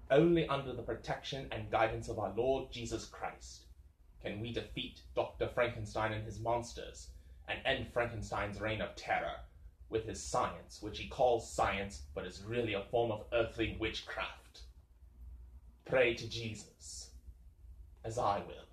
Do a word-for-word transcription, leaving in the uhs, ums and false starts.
Only under the protection and guidance of our Lord Jesus Christ can we defeat Doctor Frankenstein and his monsters and end Frankenstein's reign of terror with his science, which he calls science, but is really a form of earthly witchcraft. Pray to Jesus, as I will.